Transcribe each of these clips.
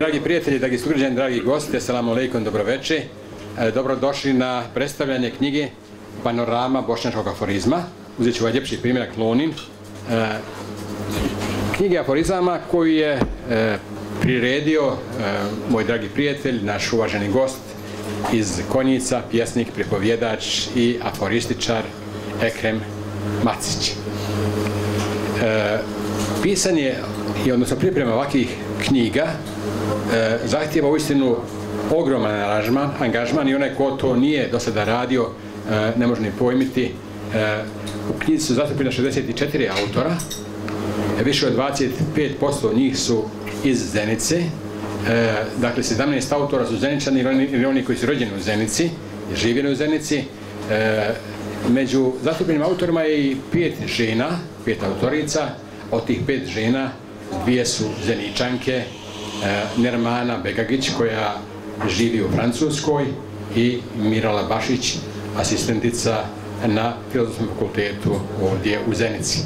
Dragi prijatelji, dragi sugrađani, dragi gosti, assalamu alaikum, dobroveče. Dobrodošli na predstavljanje knjige Panorama bošnjačkog aforizma. Uzet ću ovaj ljepši primjerak Lonin. Knjige aforizama koju je priredio moj dragi prijatelj, naš uvaženi gost iz Konjica, pjesnik, pripovjedač i aforističar Ekrem Macić. Pisanje, odnosno priprema ovakvih knjiga zahtijeva uistinu ogroman angažman i onaj ko to nije do sada radio ne može ni pojmiti. U knjizi su zastupljena 64 autora, više od 25% njih su iz Zenice, dakle 17 autora su Zeničani ili oni koji su rođeni u Zenici, živjeli u Zenici. Među zastupljenim autorima je i 5 žena, 5 autorica. Od tih 5 žena 2 su Zeničanke, Nermana Begagić koja živi u Francuskoj i Mirala Bašić, asistentica na Filozofskom fakultetu ovdje u Zenici.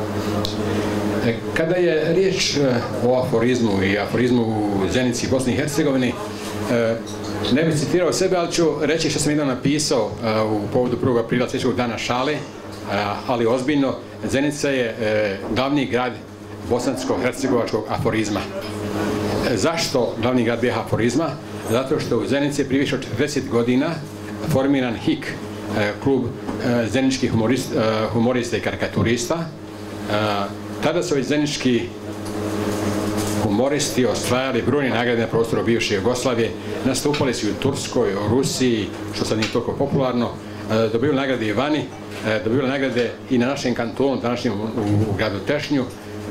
Kada je riječ o aforizmu i aforizmu u Zenici i Bosni i Hercegovini, ne bih citirao sebe, ali ću reći što sam jednom napisao u povodu 1. aprila Svjetskog dana šale, ali ozbiljno. Zenica je glavni grad bosansko-hercegovačkog aforizma. Zašto glavni grad BiH aforizma? Zato što u Zenici je prije više od 40 godina formiran HIK, klub zeničkih humorista i karikaturista. Tada su ovi zenički humoristi osvajali brojne nagrade na prostoru bivše Jugoslavije, nastupali su i u Turskoj, u Rusiji, što sad nije toliko popularno, dobili nagrade i vani, dobili nagrade i na našem kantonu, današnjem u gradu Tešnju.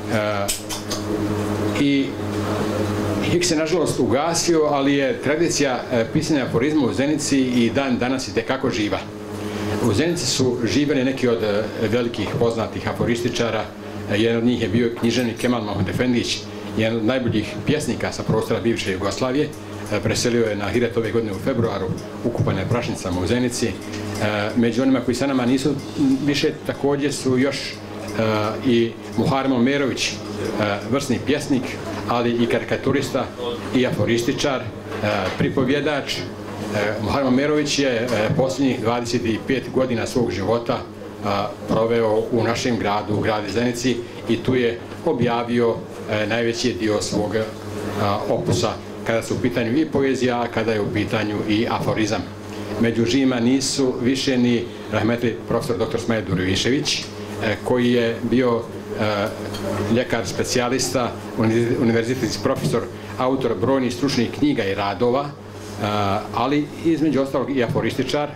I HIK se nažalost ugasio, ali je tradicija pisanja aforizma u Zenici i dan danas itekako živa. U Zenici su živjeli neki od velikih poznatih aforističara. Jedan od njih je bio književnik Kemal Mahmud Efendić, jedan od najboljih pjesnika sa prostora bivše Jugoslavije. Preselio je na Hiret ove godine u februaru, ukupan je prašnicama u Zenici. Među onima koji sa nama nisu više, također su još i Muharrem Omerović, vrsni pjesnik, ali i karikaturista i aforističar, pripovjedač. Muharrem Omerović je posljednjih 25 godina svog života proveo u našem gradu, u gradu Zenici, i tu je objavio najveći dio svog opusa kada su u pitanju i poezija, a kada je u pitanju i aforizam. Među živima nisu više ni rahmetli profesor dr. Smail Durvišević, koji je bio ljekar specijalista, univerzitetski profesor, autor brojnih stručnih knjiga i radova, ali između ostalog i aforističar.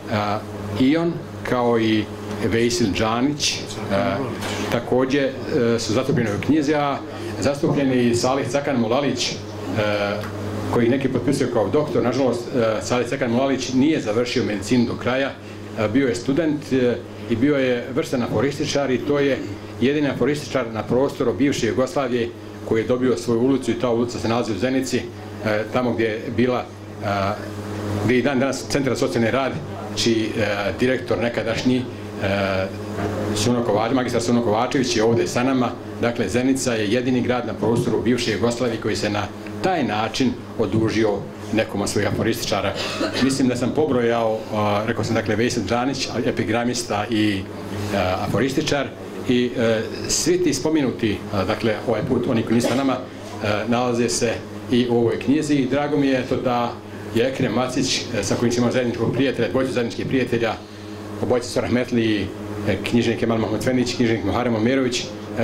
I on, kao i Vejsil Džanić, također su zastupljeni u knjizi, a zastupljeni i Salih Cakan Mulalić, koji neki potpisuju kao doktor. Nažalost, Salih Cakan Mulalić nije završio medicinu do kraja, bio je student i bio je vrstan aforističar, i to je jedini aforističar na prostoru bivše Jugoslavije koji je dobio svoju ulicu, i ta ulica se nalazi u Zenici, tamo gdje je bila, gdje je i dan danas Centar za socijalni rad, čiji direktor nekadašnji magistar Suno Kovačević je ovdje sa nama. Dakle, Zenica je jedini grad na prostoru bivše Jugoslavije koji se na taj način odužio nekom od svojih aforističara. Mislim da sam pobrojao, rekao sam, dakle, Vejsil Džanić, epigramista i aforističar, i svi ti spomenuti, dakle, ovaj put oni koji nisu sa nama, nalaze se i u ovoj knjizi, i drago mi je to da je Ekrem Macić, sa kojim ćemo zajedničkog prijatelja, dvojicu zajedničkih prijatelja, obojica su rahmetli, književnik Kemal Mahmud Efendić, književnik Muharrem Omerović,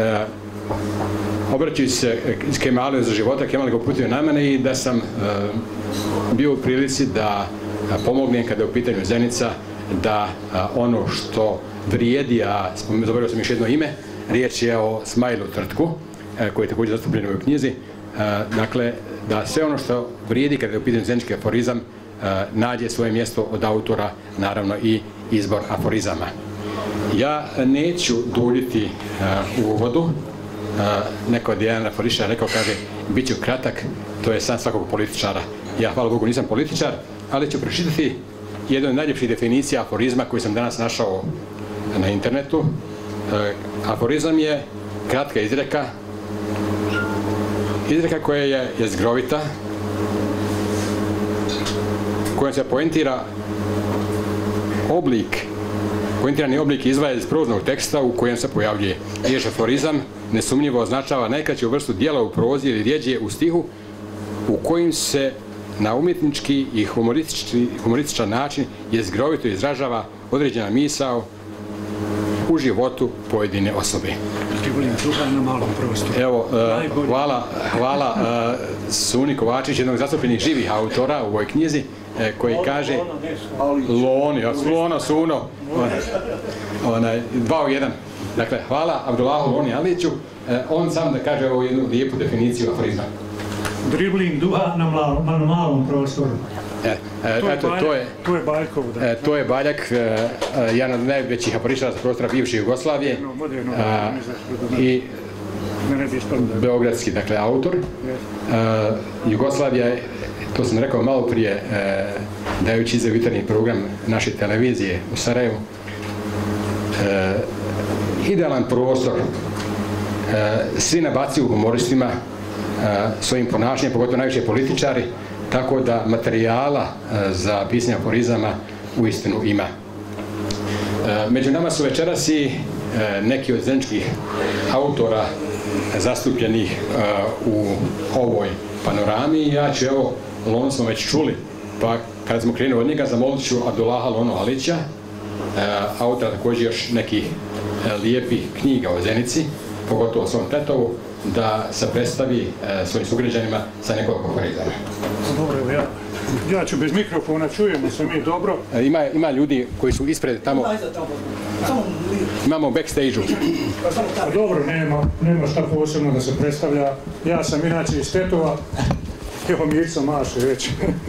obraćaju se Kemalu za života. Kemal ga uputio na mene i da sam bio u prilici da pomognem kada je u pitanju Zenica, da ono što vrijedi, a zaboravio sam još jedno ime, riječ je o Smailu Trtku, koji je također zastupljen u ovoj knjizi. Dakle, da sve ono što vrijedi kada je u pitanju zenički aforizam nađe svoje mjesto od autora, naravno i izbor aforizama. Ja neću duljiti u uvodu. Neko od jedan aforističar rekao, kaže, bit ću kratak, to je san svakog političara. Ja, hvala Bogu, nisam političar, ali ću pročitati jednu od najljepših definicija aforizma koju sam danas našao na internetu. Aforizam je kratka izreka Izreka koja je jezgrovita, kojom se poentira oblik, poentirani oblik izdvaja iz proznog teksta u kojem se pojavljuje. Riječ aforizam nesumnjivo označava najkraću vrstu dijela u prozi ili rjeđe u stihu u kojim se na umjetnički i humorističan način jezgrovito izražava određena misao u životu pojedine osobe. Evo, hvala Suni Kovačić, jednog zastupljenih živih autora u ovoj knjizi, koji kaže Suno, 2 u 1. Dakle, hvala Abdullahu Loni Aliću, on sam da kaže ovu jednu lijepu definiciju aforizma. Dribling duha na malom prostoru. To je Baljkov. To je Baljak, jedan od najvećih aforičara sa prostora bivše Jugoslavije i beogradski, dakle, autor. Jugoslavija, to sam rekao malo prije, dajući za jutarnji program naše televizije u Sarajevu, idealan prostor, svi nabacuju humoristima svojim ponašanjem, pogotovo najviše političari, tako da materijala za pisanje aforizama uistinu ima. Među nama su večeras i neki od zeničkih autora zastupljenih u ovoj panorami. Ja ću, evo, Lonu smo već čuli, pa kada smo krenuli od njega, zamolit ću Abdullaha Lonu Alića, autora također još nekih lijepih knjiga o Zenici, pogotovo o svom tetovu, da se predstavi svojim sugrađanima sa nekoliko aforizama. Dobro, ja ću bez mikrofona, čujemo se mi dobro. Ima ljudi koji su ispred tamo. Imamo u backstage-u. Dobro, nema šta posebno da se predstavlja. Ja sam inače iz Tetova. Evo Mirco maše već.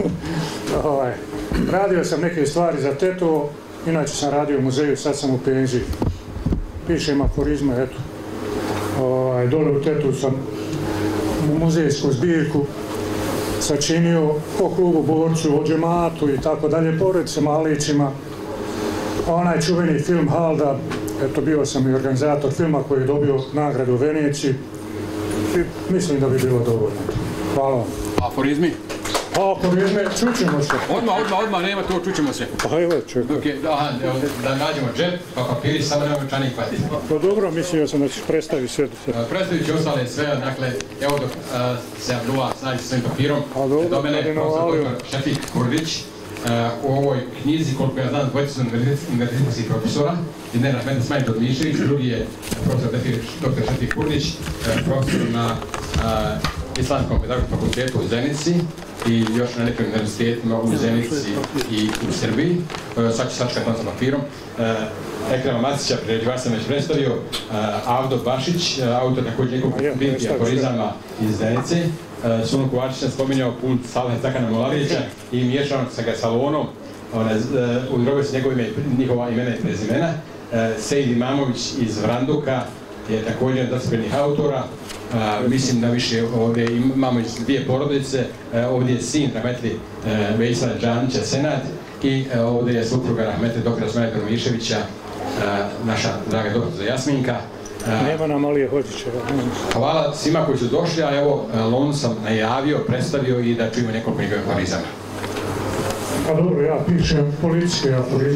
Radio sam neke stvari za Tetovo. Inače sam radio u muzeju, sad sam u penziji. Pišem aforizme, eto. Dole u Tetu sam u muzejsku zbirku sačinio o klubu Borcu, o džematu i tako dalje, porodice Malićima. Onaj čuveni film Halda, eto, bio sam i organizator filma koji je dobio nagradu u Veneciji i mislim da bi bilo dovoljno. Hvala vam. Aforizmi? Aforizme, čućemo se. Odmah, nema to, čućemo se. Pa evo, čekaj. Da nađemo džep, pa papiri, samo nema čanih patiti. Pa dobro, mislio sam da ćeš predstaviti sve. Predstavit ću ostale sve, dakle, evo dok se Abdullah snađi s svojim papirom. Do mene profesor dr. Šefik Kurdić. U ovoj knjizi, koliko ja znam, dvojice su univerzitetskih profesora. Jedan je Rahmet Smajt Mišević, drugi je profesor dr. Šefik Kurdić, profesor na Islamskom pedagoškom fakultetu u Zenici i još na nekim univerzitetima u Zenici i u Srbiji. Sad ću sačekati na papirom. Ekrema Matića, priređivač sam već predstavio, Avdo Bašić, autor također nekog zbirki aforizama iz Zenice. Sunu Kovačić sam spominjao pult Salhe Cakana Molarića i miješao sa ga sa Lonom. Udrobio se njihova imena i prezimena. Sejid Imamović iz Vranduka je također zastupljenih autora. Mislim da više ovdje imamo dvije porodice. Ovdje je sin Rahmetli Vejsala Džanića, Senat, i ovdje je supruga Rahmetli dr. Smajta Miševića, naša draga doktorica Jasminka. Nema nam Alije Hođićeva. Hvala svima koji su došli, a evo Lonu sam najavio, predstavio i da čujemo nekoliko njegovih aforizama. Pa dobro, ja pišem političke aforizme.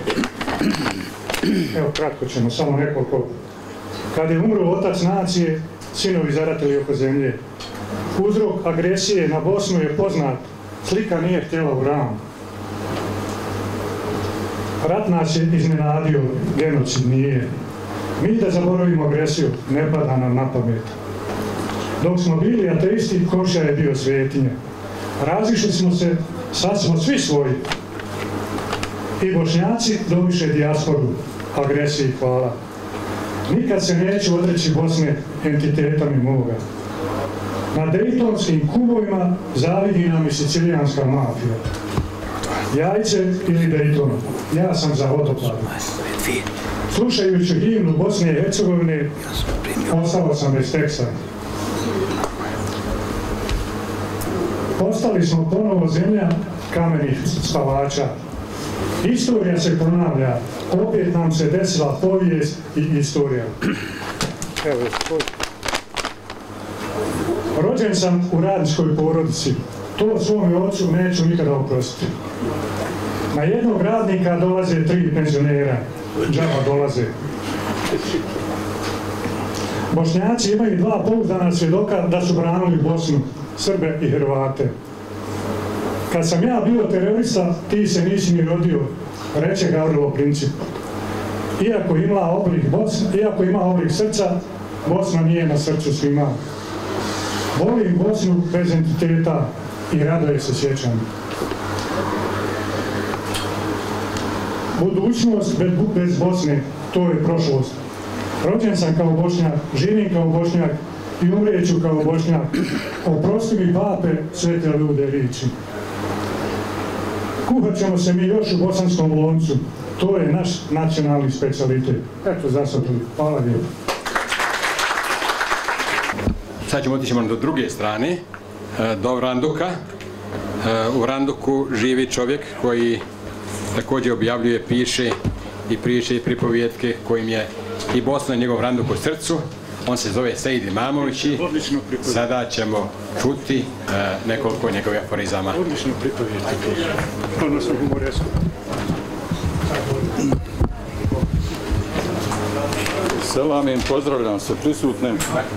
Evo, kratko ćemo, samo nekoliko. Kad je umro otac nacije, sinovi zaratili oko zemlje. Uzrok agresije na Bosnu je poznat, slika nije htjela u ram. Rat nas je iznenadio, genocid nije. Mi da zaboravimo agresiju, ne pada nam na pamet. Dok smo bili ateisti, Koša je bio svetinja. Razišli smo se, sad smo svi svoji. I Bošnjaci dobiše dijasporu, agresiji hvala. Nikad se neću odreći Bosne entiteta mi moga. Na dejtonskim kubovima zavidi nam i sicilijanska mafija. Jajce ili Dejton, ja sam za vodopad. Slušajući himnu Bosne i Hercegovine, ostao sam bez teksta. Postali smo ponovo zemlja kamenih spavača. Istorija se ponavlja, opet nam se desila povijest i istorija. Evo, Rođen sam u radničkoj porodici. To svome ocu neću nikada oprostiti. Na jednog radnika dolaze 3 penzionera. Džaba dolaze. Bošnjaci imaju 2 pouzdana svjedoka da su branili Bosnu, Srbe i Hrvate. Kad sam ja bio terorista, ti se nisi ni rodio, reče Gavrilo Princip. Iako ima oblik srca, Bosna nije na srcu svima. Volim Bosnu bez entiteta i radoje se sjećam. Budućnost bez Bosne, to je prošlost. Rođen sam kao Bošnjak, živim kao Bošnjak i umrijeću kao Bošnjak. Oprosti mi pape, svete ljude riči. Kuhat ćemo se mi još u Bosanskom loncu. To je naš nacionalni specijalitet. Eto, zasad. Hvala lijepo. Sad ćemo otići do druge strane, do Vranduka. U Vranduku živi čovjek koji također objavljuje, piše i priče i pripovjetke kojim je i Bosna i njegov Vranduk u srcu. On se zove Sejd Imamović i sada ćemo čuti nekoliko njegovih aforizama. Odlično pripovjetke piše, odnosno humoresku. Selam im, pozdravljam se prisutne.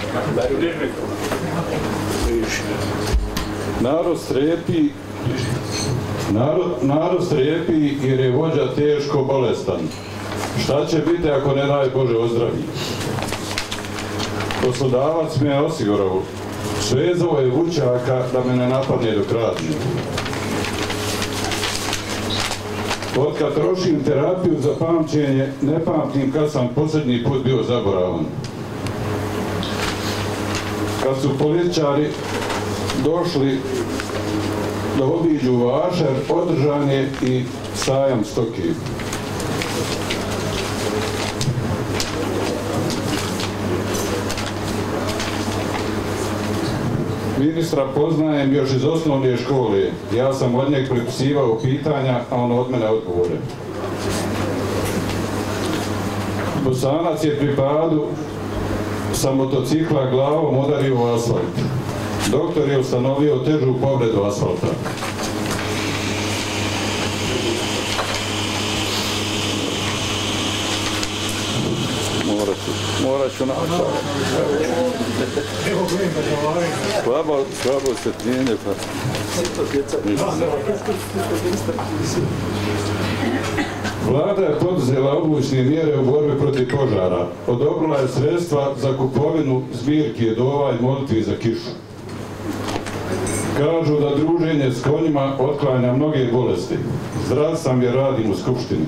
Narod strepi jer je vođa teško bolestan. Šta će biti ako ne daj Bože ozdravi? Poslodavac me je osigurao. Svezao je vučaka da me ne napadne do radnje. Otkad trošim terapiju za pamćenje, ne pamtim kad sam posljednji put bio zaboravan. Kad su političari došli da obiđu Vašar, održan je i sajam stoke. Ministra poznajem još iz osnovne škole. Ja sam od njeg prepisivao pitanja, a on od mene odgovore. Bosanac je pri padu sa motocikla glavom udario u asfalt. Doktor je ustanovio težu povredu asfalta. Morat ću nastaviti. Slabo svetljenje. Vlada je poduzela odlučne mjere u borbi protiv požara. Odobrila je sredstva za kupovinu zbirki jedova i molitvi za kišu. Kažu da druženje s konjima otklanja mnoge bolesti. Zdrav sam jer radim u skupštini.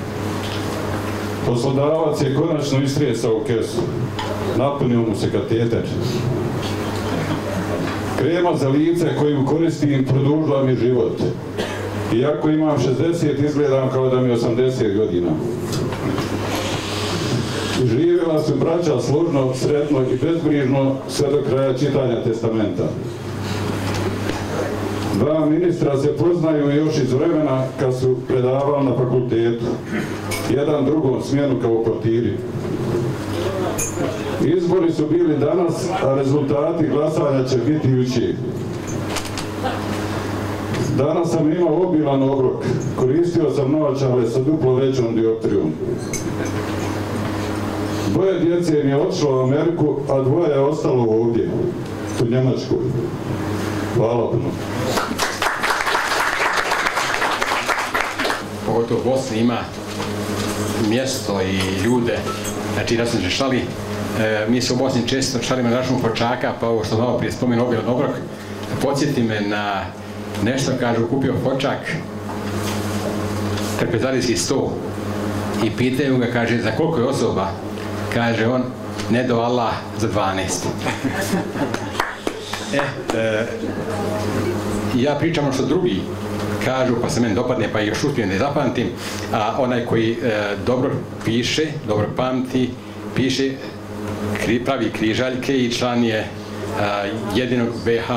Poslodavac je konačno istresao kesu. Napunio mu se kateter. Krema za lice koju koristim produžila mi život. Iako imam 60, izgledam kao da mi je 80 godina. Živjela su braća složno, sretno i bezbrižno sve do kraja čitanja testamenta. Dva ministra se poznaju još iz vremena kad su predavali na fakultetu. Jedan drugom smjenu kao portiri. Izbori su bili danas, a rezultati glasanja će biti jučer. Danas sam imao obilan obrok. Koristio sam naočale sa duplo većom dioptrijom. Dvoje djece mi je otišlo u Ameriku, a dvoje je ostalo ovdje, u Njemačku. Hvala puno. Pogotovo u Bosni ima mjesto i ljude, znači da sam se šali, mi se u Bosni često šalimo na račun Fočaka, pa ovo što malo prije spomenu obilan obrok, podsjeti me na nešto, kažu, kupio Fočak, trpezarijski sto i pitaju ga, kaže, za koliko je osoba? Kaže on, ne do Allah, za 12. Ja pričam ono što drugi kažu, pa se meni dopadne, pa još uspijem da je zapamtim, a onaj koji dobro piše, dobro pamti, piše, pravi križaljke i član je jedinog BH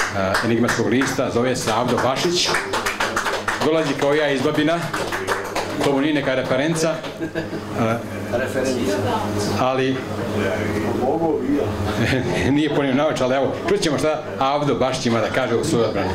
enigmatskog lista, zove se Avdo Bašić, dolazi kao ja iz Babina Ovo nije neka referenca, ali nije ponio naoč, ali evo, čut ćemo šta Avdo baš ima da kaže u svojoj odbrani.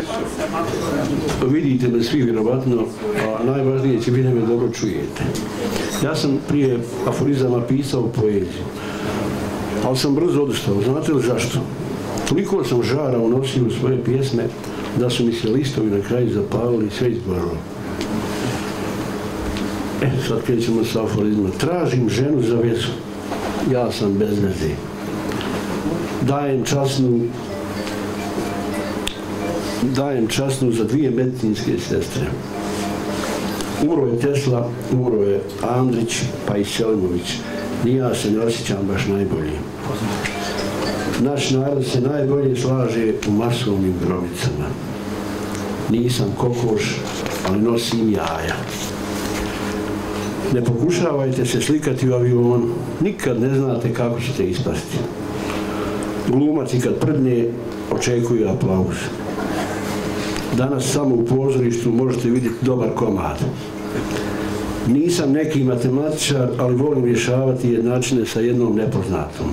Vidite me svi vjerovatno, a najvažnije će biti da me dobro čujete. Ja sam prije aforizama pisao poeziju, ali sam brzo odustao. Znate li zašto? Toliko sam žara unosio u svoje pjesme da su mi se listovi na kraju zapalili i sve izgorilo. Sad krećemo sa aforizmom. Tražim ženu za vezu, ja sam bez veze. Dajem časnu za 2 medicinske sestre. Umro je Tesla, umro je Andrić, pa i Selimović. Ni ja se ne osjećam baš najbolje. Naš narod se najbolje slaže u masovnim grobicama. Nisam kokoš, ali nosim jaja. Ne pokušavajte se slikati u avionu, nikad ne znate kako ćete ispasti. Glumac i kad prdne, očekuju aplauz. Danas samo u pozorištu možete vidjeti dobar komad. Nisam neki matematičar, ali volim rješavati jednačine sa jednom nepoznatom.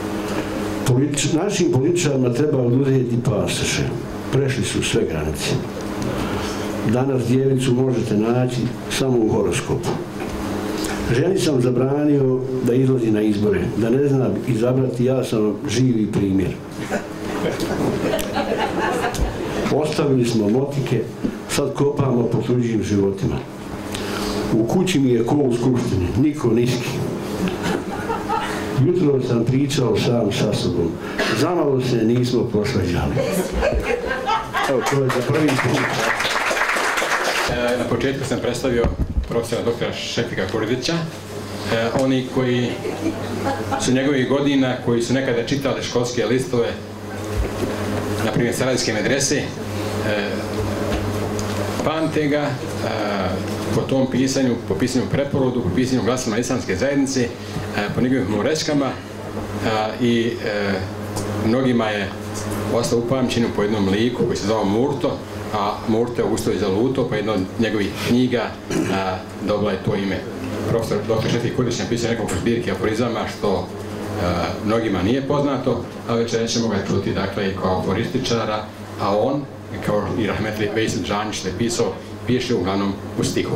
Našim političarima treba oduzeti pasoše. Prešli su sve granice. Danas djevicu možete naći samo u horoskopu. Ženi sam zabranio da izlazi na izbore, da ne zna izabrati, ja sam živi primjer. Ostavili smo motike, sad kopamo po tuđim životima. U kući mi je ko u skupštini, niko niski. Jutro sam pričao sam sa sobom, zamalo se nismo posvađali. Evo, to je za prvi put. Na početku sam predstavio profesora doktora Šefika Kurdića. Oni koji su njegovih godina, koji su nekada čitali školske listove, na primjer Sarajevske medrese, pamte ga po tom pisanju, po pisanju preporodu, po pisanju glasama islamske zajednice, po njegovim humoreskama i mnogima je ostao upamćen po jednom liku koji se zvao Murto, a Murto je ustao i zaluto, pa jedna od njegovih knjiga dobila je to ime. Profesor dr. Šefik Kurdić napisao nekoliko zbirki aforizama što mnogima nije poznato, a večeras ćemo ga čuti dakle i kao aforističara, a on, kao i rahmetli Veysel Džanić što je pisao, piše uglavnom u stihu.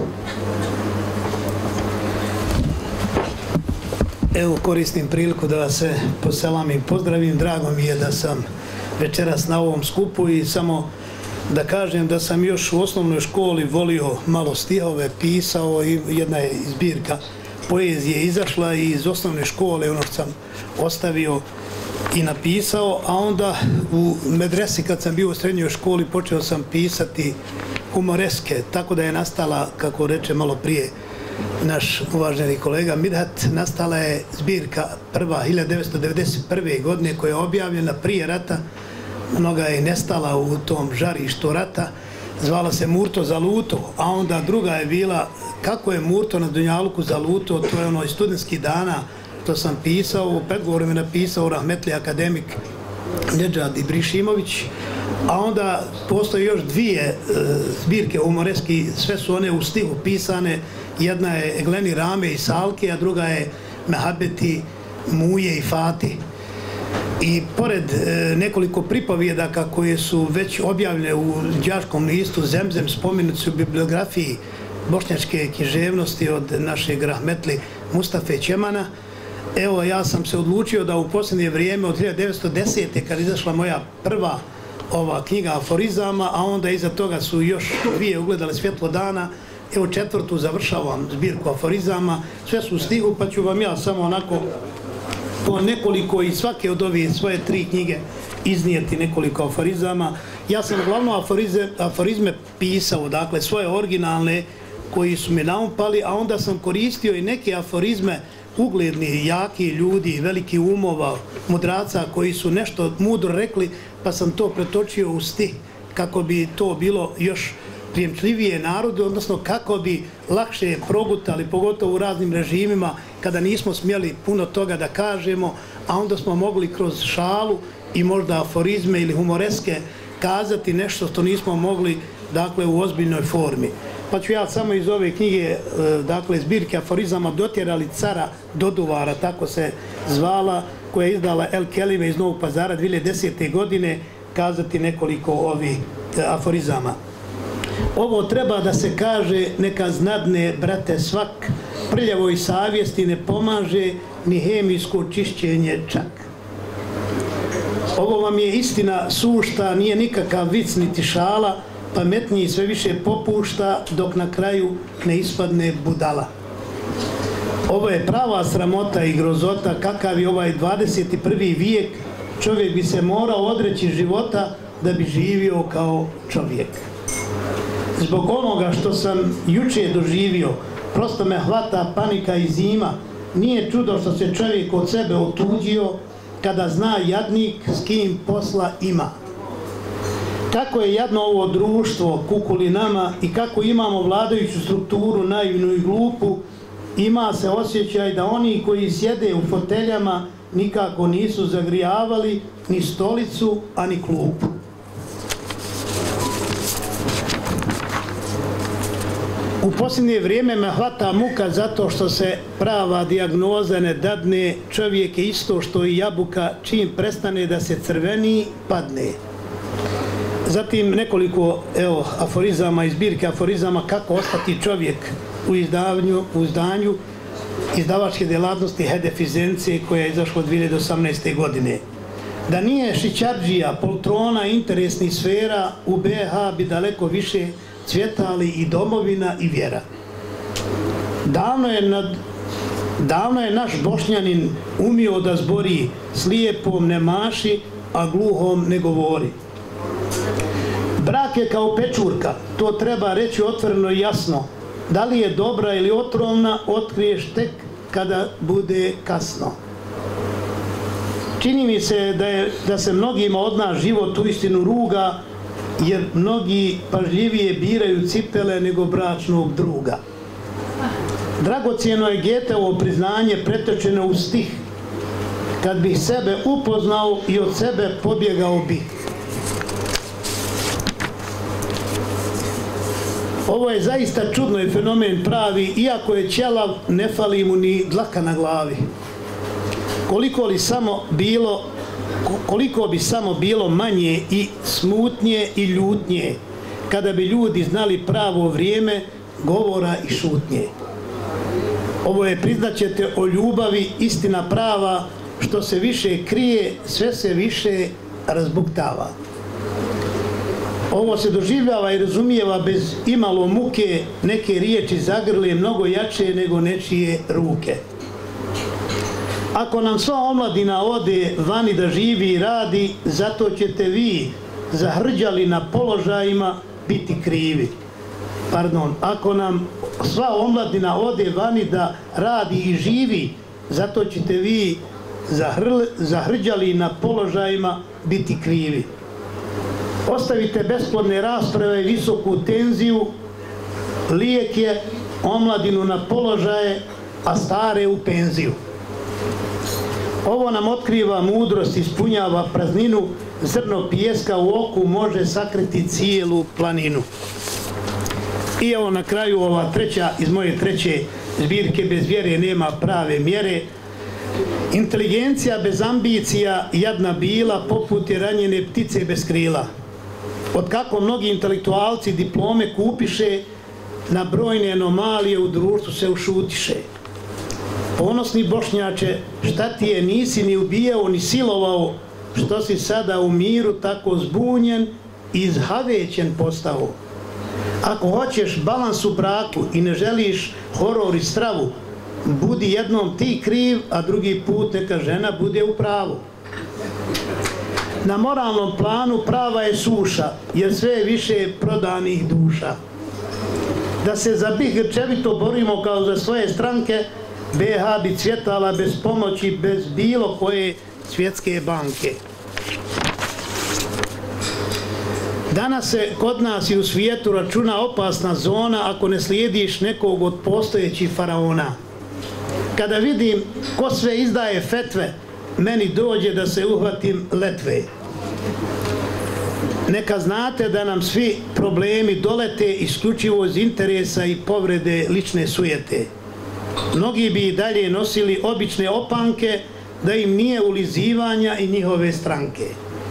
Evo, koristim priliku da vas se poselamim, pozdravim. Drago mi je da sam večeras na ovom skupu i samo da kažem da sam još u osnovnoj školi volio malo stihove, pisao i jedna je zbirka poezije izašla i iz osnovne škole ono što sam ostavio i napisao, a onda u medresi kad sam bio u srednjoj školi počeo sam pisati humoreske, tako da je nastala, kako reče malo prije naš uvaženi kolega Midhat, nastala je zbirka prva 1991. godine koja je objavljena prije rata, mnoga je nestala u tom žarištu rata, zvala se Murto zaluto, a onda druga je bila kako je Murto na Dunjaluku zaluto, to je ono iz studentskih dana, to sam pisao, u predgovoru mi napisao rahmetli akademik Nedžad Ibrišimović, a onda postoje još 2 zbirke humoreski, sve su one u stihu pisane, jedna je Egleni Rame i Salke, a druga je Mehabeti Muje i Fati. I pored nekoliko pripovjedaka koje su već objavljene u đačkom listu Zemzem, spomenuti su u bibliografiji bošnjačke književnosti od našeg rahmetli Mustafe Ćemana. Evo, ja sam se odlučio da u posljednje vrijeme od 1910. kad izašla moja prva ova knjiga aforizama, a onda iza toga su još 2 ugledale svjetlo dana, evo 4. završavam zbirku aforizama, sve su u stihu, pa ću vam ja samo onako po nekoliko i svake od ove svoje 3 knjige iznijeti nekoliko aforizama. Ja sam uglavnom aforizme pisao, dakle svoje originalne koji su mi naumpali, a onda sam koristio i neke aforizme ugledni, jaki ljudi, veliki umova, mudraca koji su nešto mudro rekli, pa sam to pretočio u stih kako bi to bilo još prijemčljivije narodu, odnosno kako bi lakše progutali, pogotovo u raznim režimima, kada nismo smjeli puno toga da kažemo, a onda smo mogli kroz šalu i možda aforizme ili humoreske kazati nešto što nismo mogli, dakle, u ozbiljnoj formi. pa ću ja samo iz ove knjige, dakle zbirke aforizama Dotjerali cara do duvara, tako se zvala, koja je izdala El Kelime iz Novog Pazara 2010. godine, kazati nekoliko ovih aforizama. Ovo treba da se kaže, neka znadne, brate, svak, prljavoj savjesti ne pomaže, ni hemijsko čišćenje čak. Ovo vam je istina sušta, nije nikakav vic niti šala, pametniji sve više popušta, dok na kraju ne ispadne budala. Ovo je prava sramota i grozota, kakav je ovaj 21. vijek, čovjek bi se morao odreći života da bi živio kao čovjek. Zbog onoga što sam juče doživio, prosto me hvata panika i zima, nije čudo što se čovjek od sebe otuđio, kada zna jadnik s kim posla ima. Kako je jadno ovo društvo kukuli nama i kako imamo vladajuću strukturu naivnu i glupu, ima se osjećaj da oni koji sjede u foteljama nikako nisu zagrijavali ni stolicu, a ni klupu. U posljednje vrijeme me hvata muka zato što se prava dijagnoza ne dadne, čovjek je isto što i jabuka, čim prestane da se crveni, padne. Zatim nekoliko aforizama iz zbirke aforizama kako ostati čovjek u izdanju izdavačke djelatnosti Hedef iz Zenice koja je izašla 2018. godine. Da nije šićardžija, poltrona, interesnih sfera, u BiH bi daleko više cvjetali i domovina i vjera. Davno je naš Bošnjanin umio da zbori, slijepom ne maši, a gluhom ne govori. Brak je kao pečurka, to treba reći otvoreno i jasno. Da li je dobra ili otrovna, otkriješ tek kada bude kasno. Čini mi se da se mnogima od nas život uistinu ruga, jer mnogi pažljivije biraju cipele nego bračnog druga. Dragocjeno je Goetheovo priznanje pretočeno u stih. Kad bih sebe upoznao i od sebe pobjegao bih. Ovo je zaista čudno i fenomen pravi, iako je ćelav, ne fali mu ni dlaka na glavi. Koliko bi samo bilo manje i smutnje i ljutnje, kada bi ljudi znali pravo vrijeme govora i šutnje. Ovo je, priznaćete, o ljubavi istina prava, što se više krije, sve se više razbuktava. Ovo se doživljava i razumijeva bez imalo muke, neke riječi zagrle mnogo jače nego nečije ruke. Ako nam sva omladina ode vani da živi i radi, zato ćete vi, zahrđali na položajima, biti krivi. Ako nam sva omladina ode vani da radi i živi, zato ćete vi, zahrđali na položajima, biti krivi. Ostavite besplodne rasprave i visoku tenziju, lijek je omladinu na položaje, a stare u penziju. Ovo nam otkriva mudrost, ispunjava prazninu, zrno pijeska u oku može sakriti cijelu planinu. I evo na kraju ova treća, iz moje treće zbirke, bez vjere nema prave mjere. Inteligencija bez ambicija jadna bila, poput je ranjene ptice bez krila. Od kako mnogi intelektualci diplome kupiše, na brojne anomalije u društvu se ušutiše. Ponosni Bošnjače, šta ti je, nisi ni ubijao ni silovao, što si sada u miru tako zbunjen i izhavećen postao. Ako hoćeš balans u braku i ne želiš horor i stravu, budi jednom ti kriv, a drugi put neka žena bude u pravu. Na moralnom planu prava je suša, jer sve je više prodanih duša. Da se za BiH grčevito borimo kao za svoje stranke, BiH bi cvjetala bez pomoći, bez bilo koje svjetske banke. Danas se kod nas i u svijetu računa opasna zona ako ne slijediš nekog od postojećih faraona. Kada vidim ko sve izdaje fetve, meni dođe da se uhvatim letve. Neka znate da nam svi problemi dolete isključivo iz interesa i povrede lične sujete. Mnogi bi i dalje nosili obične opanke da im nije ulizivanja i njihove stranke.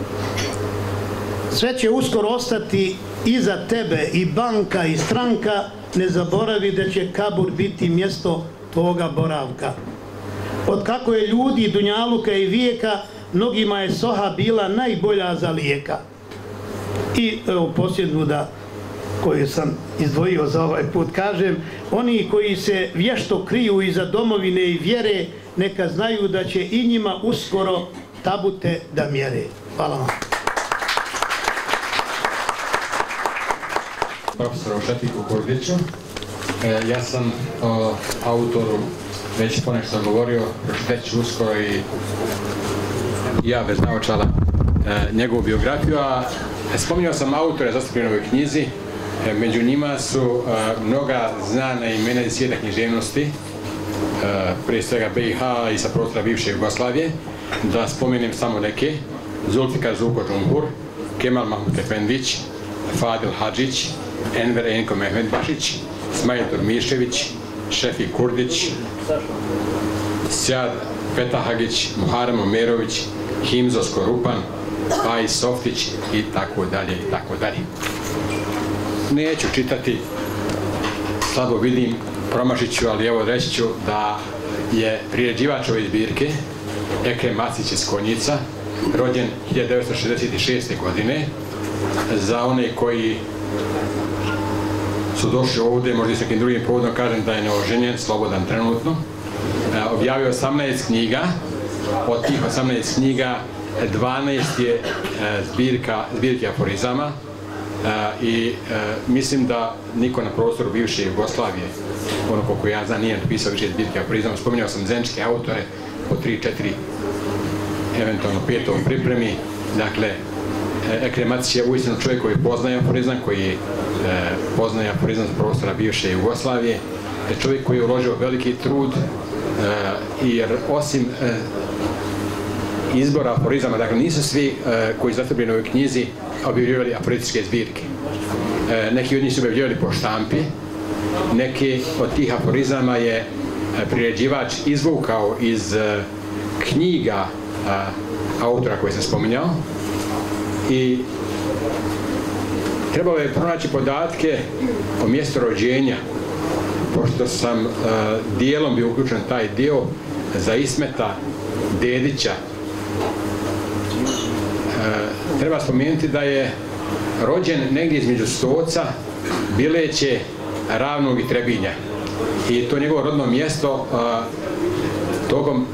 Sve će uskoro ostati iza tebe i banka i stranka, ne zaboravi da će kabur biti mjesto tvoga boravka. Od kako je ljudi, dunjaluka i vijeka, mnogima je soha bila najbolja za lijeka. I evo posljednu koju sam izdvojio za ovaj put kažem, oni koji se vješto kriju iza domovine i vjere, neka znaju da će i njima uskoro tabute da mjere. Hvala vam. Profesoru Šefiku Kurdiću. Ja sam o autoru već ponešto govorio, pročitat ću uskoro i ja bez naočala njegovu biografiju, a spominjao sam autore zastupljene u ovoj knjizi. Među njima su mnoga znana imena iz svijeta književnosti, prije svega BiH i sa prostora bivše Jugoslavije. Da spomenem samo neke: Zulfikar Zuko Džumhur, Kemal Mahmud Efendić, Fadil Hadžić, Enver Enko Mehmedbašić, Smajl Durmišević, Šefik Kurdić, Sjad Fetahagić, Muharem Omerović, Himzo Skorupan, Faiz Softić i tako dalje i tako dalje. Neću čitati, slabo vidim, promašit ću, ali evo reći ću da je priređivač ove zbirke Ekrem Macić iz Konjica, rođen 1966. godine. Za one koji su došli ovdje, možda i s nekim drugim povodom, kažem da je neoženjen, slobodan trenutno. Objavio 18 knjiga, od tih 18 knjiga 12 je zbirke aforizama i mislim da niko na prostoru bivše Jugoslavije, ono koliko ja znam, nije napisao više zbirke aforizama. Spominjao sam zenčke autore, po 3-4, eventualno 5 u pripremi. Dakle, Ekrem Macić je uistinu čovjek koji poznaje aforizam, koji poznaje aforizam s prostora bivše Jugoslavije, čovjek koji je uložio veliki trud, jer osim izbora aforizama, dakle nisu svi koji zastupljeni u ovoj knjizi objavljivali aforističke zbirke. Neki od njih su objavljivali po štampi, neki od tih aforizama je priređivač izvukao iz knjiga autora koje sam spominjao i trebalo je pronaći podatke o mjestu rođenja, pošto sam dijelom bio uključen taj dio za Ismeta Dedića. Treba spomenuti da je rođen negdje između Stoca, Bileće, Ravnog i Trebinja. I to njegovo rodno mjesto tokom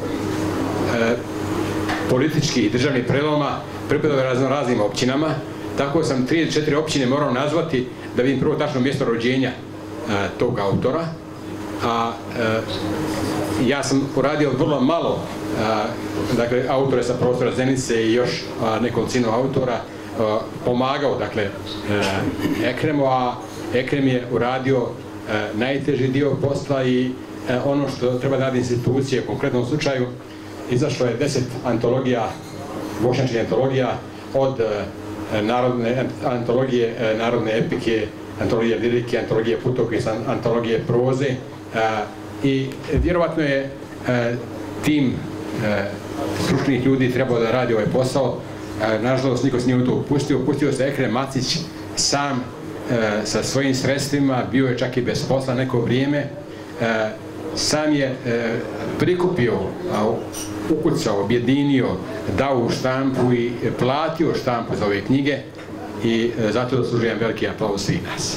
političkih i državnih preloma pripadalo raznim općinama. Tako sam 3-4 općine morao nazvati da vidim prvo tačno mjesto rođenja tog autora. A ja sam uradio vrlo malo, dakle, autore sa prostora Zenice i još nekolicinu autora pomagao, dakle, Ekremu, a Ekrem je uradio najteži dio posla i ono što treba da radi institucije. U konkretnom slučaju izašlo je 10 antologija, bošnjačkih antologija, od antologije narodne epike, antologije lirike, antologije putokisa, antologije proze i vjerovatno je tim stručnih ljudi trebao da radi ovaj posao. Nažalost, niko se nije u to upustio se Ekrem Macić sam sa svojim sredstvima, bio je čak i bez posla neko vrijeme, sam je prikupio, ukucao, objedinio, dao u štampu i platio štampu za ove knjige i zato zaslužujem veliki aplauz svih nas.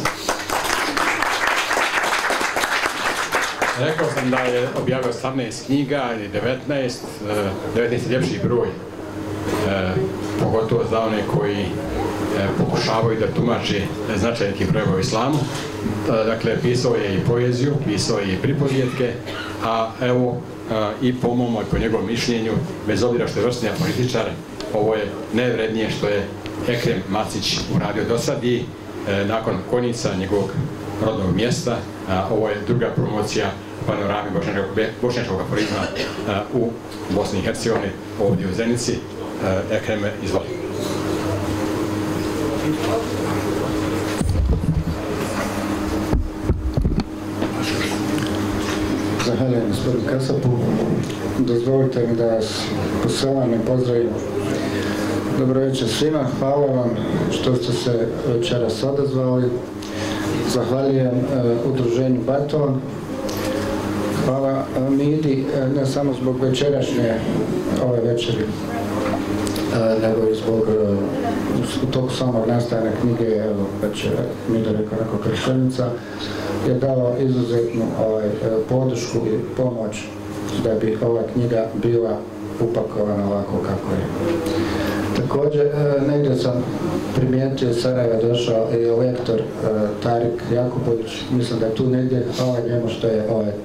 Rekao sam da je objavio 18 knjiga ili 19 je ljepši broj, pogotovo za one koji pokušavaju da tumače značaj nekih brojeva u islamu. Dakle, pisao je i poeziju, pisao je i pripovjetke, a evo i po mom i po njegovom mišljenju, bez obzira što je vrsni apolitičar, ovo je najvrednije što je Ekrem Macić uradio do sad i nakon Konjica, njegovog rodnog mjesta, ovo je druga promocija panorami bošnjačkog aforizma u Bosni i Hercegovini, ovdje u Zenici. Ekreme, izvoli. Zahvaljujem gospodinu Kasapu. Dozvolite mi da vas poselam i pozdravim. Dobro večer svima. Hvala vam što ste se večeras odazvali. Zahvaljujem udruženju Baton. Hvala Midi, ne samo zbog večerašnje ove večeri, nego i zbog tog samog nastajanja knjige, evo, već je Mida rekao neko kršćanica, je dao izuzetnu podršku i pomoć da bi ova knjiga bila upakovana ovako kako je. Također, negdje sam primijetio, Sarajeva došao i lektor Tarik Jakubović, mislim da je tu negdje, njemu što je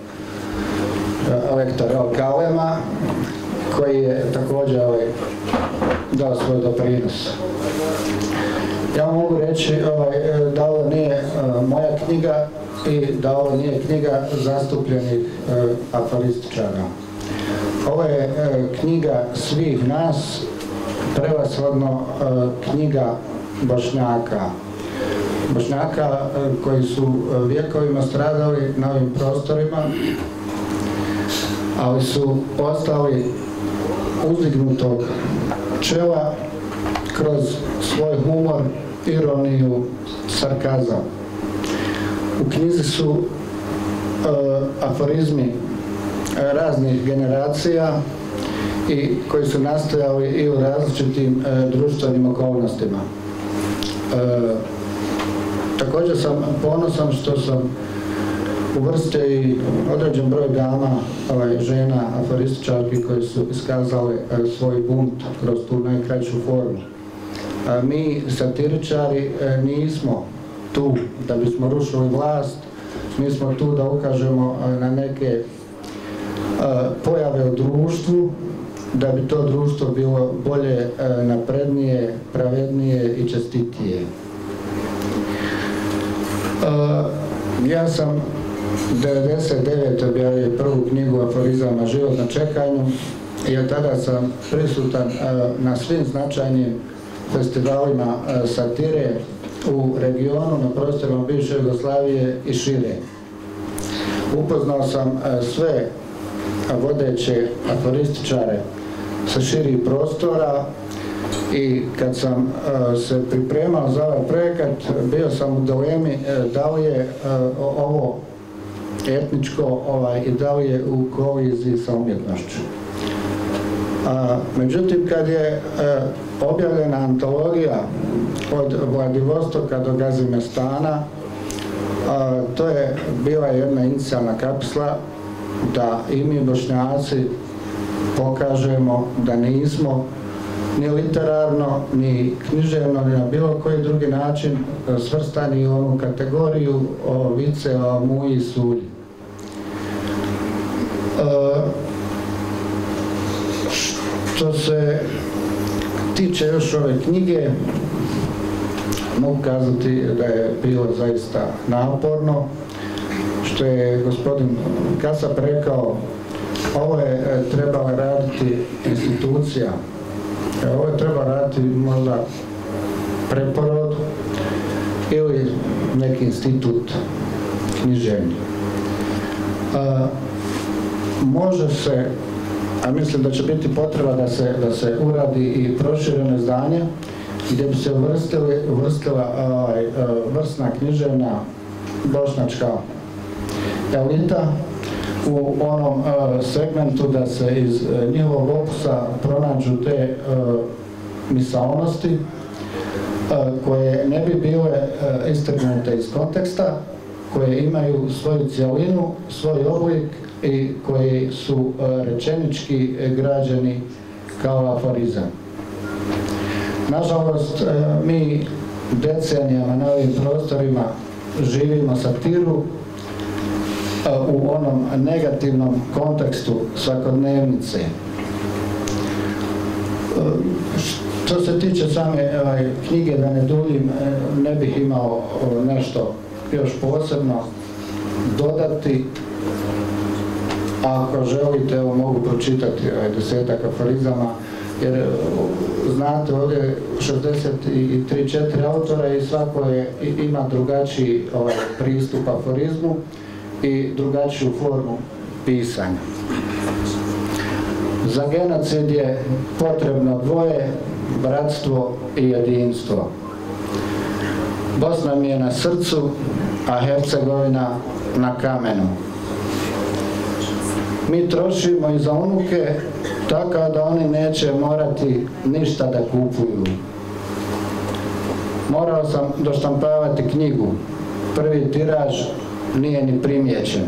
lektor Kalema, koji je također dao svoj doprinos. Ja mogu reći da ovo nije moja knjiga i da ovo nije knjiga zastupljenih aforističara. Ovo je knjiga svih nas, prevashodno knjiga Bošnjaka. Bošnjaka koji su vjekovima stradali na ovim prostorima, ali su ostali uzdignutog čela kroz svoj humor, ironiju, sarkazam. U knjizi su aforizmi raznih generacija i koji su nastojali i u različitim društvenim okolnostima. Također sam ponosan što sam uvrstio i određen broj dama, žena, aforističarki koji su iskazali svoj bunt kroz tu najkraću formu. Mi, satiričari, nismo tu da bismo rušili vlast, mi smo tu da ukažemo na neke pojave u društvu, da bi to društvo bilo bolje, naprednije, pravednije i čestitije. Ja sam 1999. objavio prvu knjigu aforizama Život na čekanju i od tada sam prisutan na svim značajnim festivalima satire u regionu, na prostorima bivše Jugoslavije i šire. Upoznao sam sve vodeće aforističare sa širih prostora i kad sam se pripremao za ovaj projekat, bio sam u dilemi da li je ovo etničko i da li je u koliziji sa umjetnošću. Međutim, kad je objavljena antologija od Vladivostoka do Gazimestana, to je bila jedna inicijalna kapsla da i mi Bošnjaci pokažemo da nismo ni literarno, ni književno, ni na bilo koji drugi način svrstani u onu kategoriju o vice, o muji i sulji. Što se tiče još ove knjige, mogu kazati da je bilo zaista naporno. Što je gospodin Kasap rekao, ovo je trebala raditi institucija, ovo je trebala raditi možda preporod ili neki institut književni. Može se, a mislim da će biti potreba da se uradi i prošireno izdanje gdje bi se uvrstila vrsna književna bošnjačka elita u onom segmentu da se iz njihovog opusa pronađu te misaonosti koje ne bi bile istrgnute iz konteksta, koje imaju svoju cjelinu, svoj oblik i koji su rečenički građeni kao aforizam. Nažalost, mi decenijama na ovim prostorima živimo satiru u onom negativnom kontekstu svakodnevnice. Što se tiče same knjige, da ne duljim, ne bih imao nešto još posebno dodati. Ako želite, mogu pročitati 10-ak aforizama. jer znate ovdje 63-4 autora i svako ima drugačiji pristup aforizmu i drugačiju formu pisanja. Za genocid je potrebno dvoje, bratstvo i jedinstvo. Bosna mi je na srcu, a Hercegovina na kamenu. Mi trošimo i za unuke, tako da oni neće morati ništa da kupuju. Morao sam doštampavati knjigu. Prvi tiraž nije ni primijećen.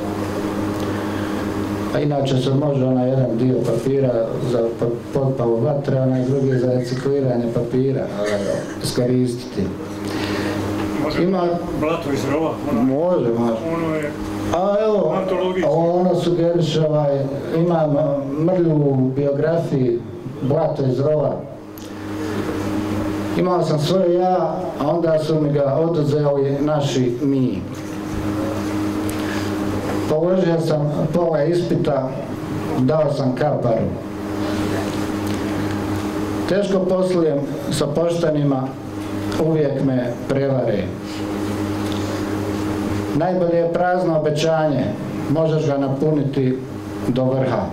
A inače se može onaj jedan dio papira za potpalu vatre, onaj drugi za recikliranje papira iskoristiti. Ima Blato iz rova. Može. A evo, ono sugeriše, imam mrlju u biografiji Blato iz rova. Imao sam svoje ja, a onda su mi ga oduzeli naši mi. Položio sam pola ispita, dao sam kaparu. Teško poslujem sa poštenima, uvijek me prevare. Najbolje je prazno obećanje, možeš ga napuniti do vrha.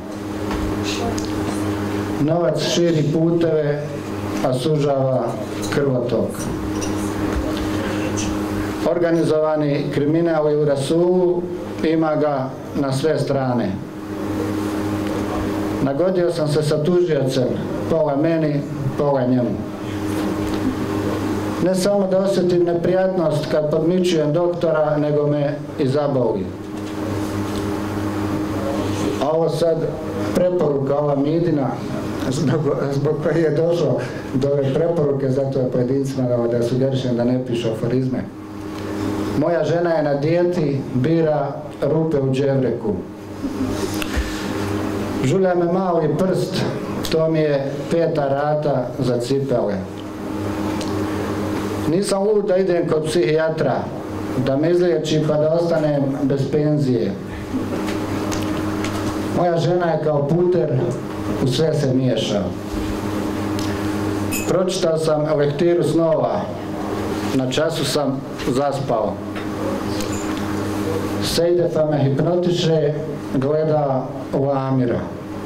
Novac širi puteve, a sužava krvotok. Organizovani kriminal je u rasulu, ima ga na sve strane. Nagodio sam se sa tužiocem, pola meni, pola njemu. Ne samo da osjetim neprijatnost kad podmićujem doktora, nego me i zaboli. A ovo sad preporuka, ova Midina, zbog koje je došlo do ove preporuke, zato je pojedincima da sugerišem da ne pišu aforizme. Moja žena je na dijeti, bira rupe u đevreku. Žulja me mali prst, to mi je 5. rata za cipele. Nisam lud da idem kod psihijatra, da me izliječi pa da ostanem bez penzije. Moja žena je kao puter, u sve se miješa. Pročitao sam lektiru snova, na času sam zaspao. Sejdefa me hipnotiše, gleda u Amira.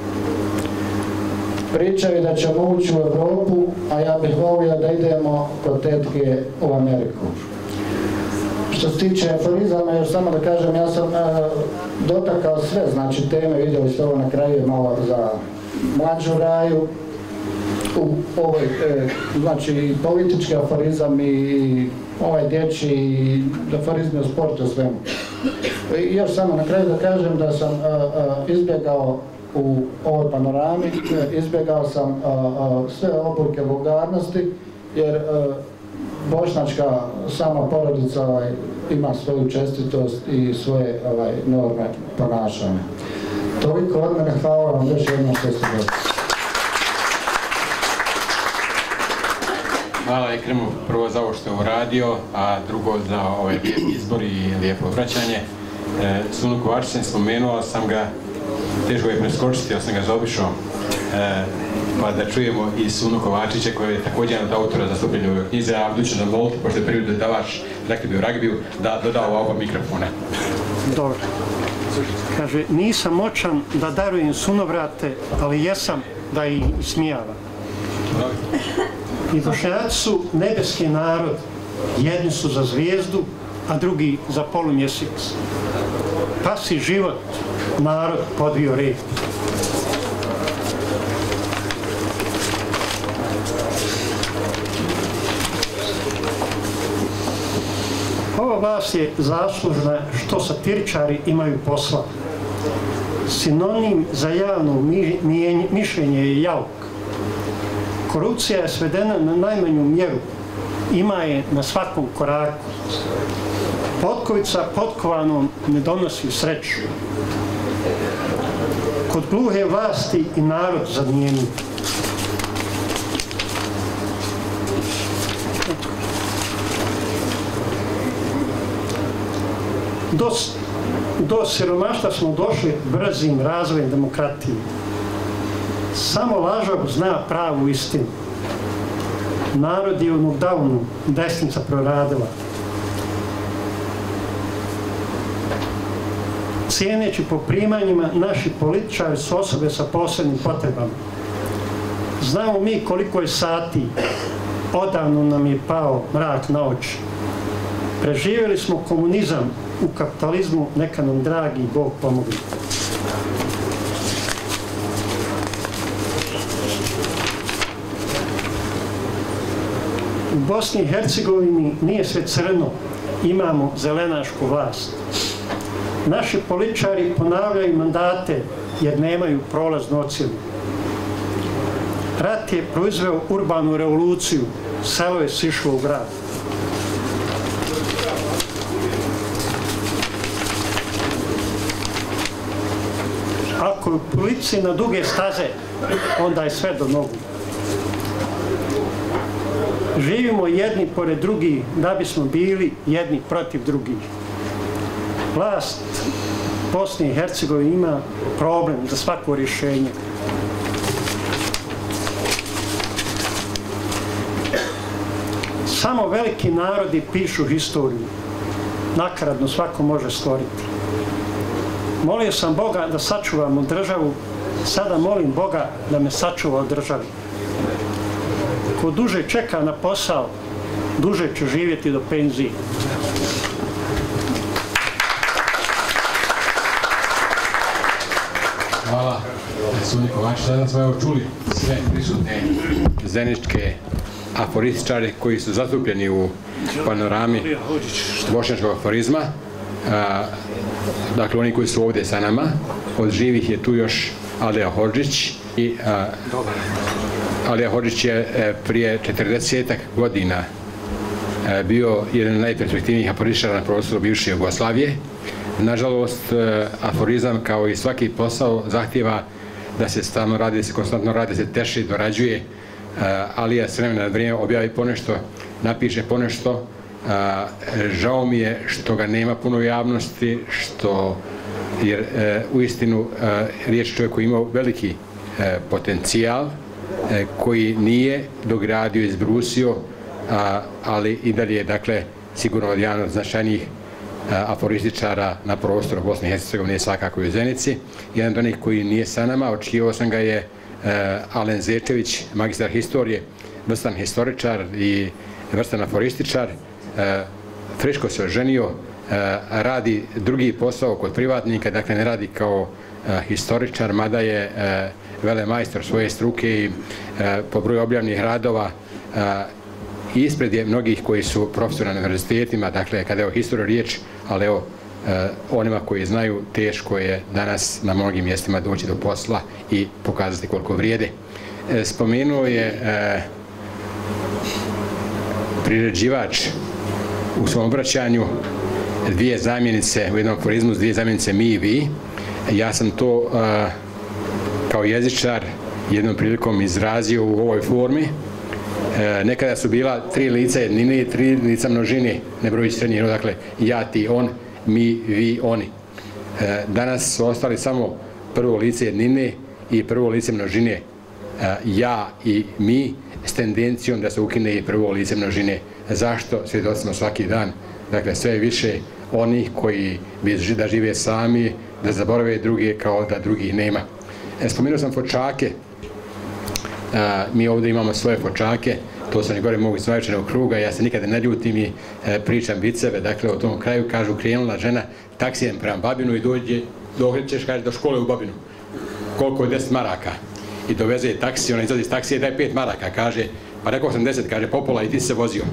Pričaju da ćemo ući u Europu, a ja bih volio da idemo kod tetke u Ameriku. Što se tiče aforizama, još samo da kažem, ja sam dotakao sve, znači teme, vidjeli ste ovo na kraju malo za mlađu Raju, u ovoj, znači politički aforizam i ovaj dječji i aforizmi o sportu, svemu. I još samo na kraju da kažem da sam izbjegao u ovoj panorami, izbjegao sam sve oblike vulgarnosti, jer bošnjačka sama porodica ima svoju čestitost i svoje norme ponašanja. Toliko od mene, hvala vam još jednom što ste došli. Hvala Ekremu prvo za ovo što je uradio, a drugo za ovaj izbor i lijepo obraćanje. Sunu Kovačića sam spomenuo, sam ga, teško je preskočiti, ja sam ga zaobišao, pa da čujemo i Sunu Kovačića koji je također jedan od autora zastupljenja u ovoj knjizi, a budući da moliti, pošto je prvi dodavač ragbi u ragbiju, da doda oba mikrofona. Dobro. Kaže, nisam moćan da darujem sunovrate, ali jesam da ih ismijavam. I Bošnjaci su nebeski narod, jedni su za zvijezdu, a drugi za polumjesec. Pa si život narod podvio red. Ova vlast je zaslužna što satiričari imaju posla. Sinonim za javno mišljenje je jauk. Korupcija je svedena na najmanju mjeru, ima je na svakom koraku. Potkovica potkovanom ne donosi sreću. Kod gluhe vlasti i narod zadnijeni. Do siromaštva smo došli brzim razvojem demokratije. Samo lažov zna pravu istinu. Narod je u knockdownu, desnica proradila. Cijeneći po primanjima, naši političari su osobe sa posebnim potrebama. Znamo mi koliko je sati, odavno nam je pao mrak na oči. Preživjeli smo komunizam, u kapitalizmu neka nam dragi Bog pomogne. U Bosni i Hercegovini nije sve crno, imamo zelenašku vlast. Naši političari ponavljaju mandate jer nemaju prolaznu ocjenu. Rat je proizveo urbanu revoluciju, selo je sišlo u grad. Ako je u politici na duge staze, onda je sve do nogu. Živimo jedni pored drugih da bismo bili jedni protiv drugih. Vlast Bosne i Hercegovine ima problem za svako rješenje. Samo veliki narodi pišu historiju. Nakaradno svako može stvoriti. Molio sam Boga da sačuvamo državu, sada molim Boga da me sačuva od države. Ko duže čeka na posao, duže će živjeti do penzije. Hvala. Sunje Kovač, sada smo evo čuli sve prisutne zeničke aforističare koji su zastupljeni u panorami bošnjačkog aforizma. Dakle, oni koji su ovdje sa nama, od živih je tu još Alija Hodžić. Alija Hodžić je prije 40 godina bio jedan od najperspektivnijih aforističara na prostoru bivše Jugoslavije. Nažalost, aforizam kao i svaki posao zahtjeva da se stalno radi, da se konstantno radi, da se teši, dorađuje. Alija s vremena na vrijeme objavi ponešto, napiše ponešto. Žao mi je što ga nema puno javnosti, jer uistinu riječ čovjek koji imao veliki potencijal, koji nije dogradio, izbrusio, ali i dalje je, dakle, sigurno od jedan od značajnijih aforističara na prostoru Bosne i Hercegovine, svakako i u Zenici. Jedan od onih koji nije sa nama, očekivao sam ga, je Alen Zečević, magistar historije, vrstan historičar i vrstan aforističar. Friško se oženio, radi drugi posao kod privatnika, dakle ne radi kao historičar, mada je velemajstor svoje struke i po broju objavljenih radova ispred je mnogih koji su profesori na univerzitetima, dakle kada je o historiju riječ, ali evo onima koji znaju, teško je danas na mnogim mjestima doći do posla i pokazati koliko vrijede. Spomenuo je priređivač u svom obraćanju dvije zamjenice u jednom aforizmu, dvije zamjenice mi i vi. Ja sam to kao jezičar jednom prilikom izrazio u ovoj formi. Nekada su bila tri lica jednine i tri lica množine, ne brojući srednji rod, dakle ja, ti, on, mi, vi, oni. Danas su ostali samo prvo lice jednine i prvo lice množine, ja i mi, s tendencijom da se ukine i prvo lice množine. Zašto? Svjedocimo svaki dan. Dakle, sve više onih koji bi da žive sami, da zaborave druge kao da drugih nema. Spomenuo sam fočake. Mi ovdje imamo svoje fočake, to su oni gore mogu svoječenog kruga, ja se nikada ne ljutim i pričam viceve. Dakle, u tom kraju kažu, krenula žena taksijem prema Babinu i dođeš, kaže, do škole u Babinu. Koliko je 10 maraka? I doveze je taksi, ona izlazi iz taksije, daj 5 maraka, kaže, pa rekao sam 10, kaže, popola i ti se vozio.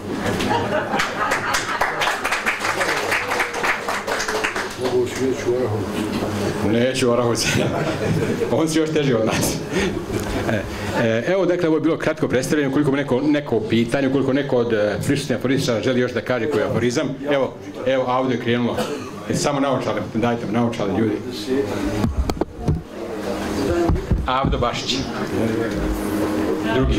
Neću u Orahovcu. On su još teži od nas. Evo, dakle, ovo je bilo kratko predstavljeno. Ukoliko neko pitanje, ukoliko neko od prisutnih aforističara želi još da kaže koji je aforizam, evo, audio je krenulo. Samo naočale, dajte mi naočale, ljudi. Avdo Bašić. Drugi.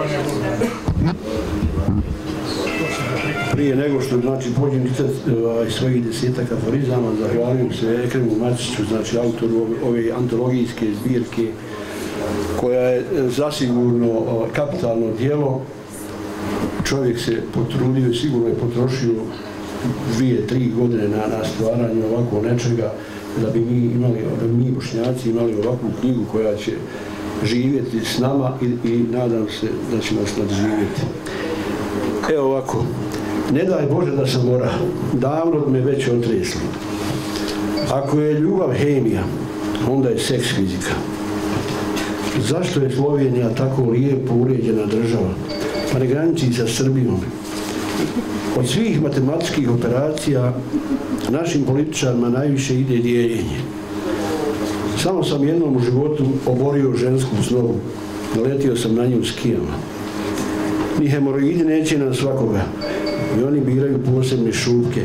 Prije nego što pođem svojih 10 aforizama, zahvaljujem se Ekremu Maciću, autoru ove antologijske zbirke koja je zasigurno kapitalno djelo. Čovjek se potrudio i sigurno je potrošio 2-3 godine na stvaranju ovako nečega, da bi mi Bošnjaci imali ovakvu knjigu koja će živjeti s nama i nadam se da će nas nadživjeti. Evo ovako, ne daj Bože da sam mora, davno me već otreslo. Ako je ljubav hemija, onda je seks fizika. Zašto je Slovenija tako lijepo uređena država, pa ne graniči sa Srbijom? Od svih matematičkih operacija našim političarima najviše ide dijeljenje. Samo sam jednom u životu oborio žensku snovu, naletio sam na nju skijama. Ni hemoroidi neće na svakoga i oni biraju posebne šupke.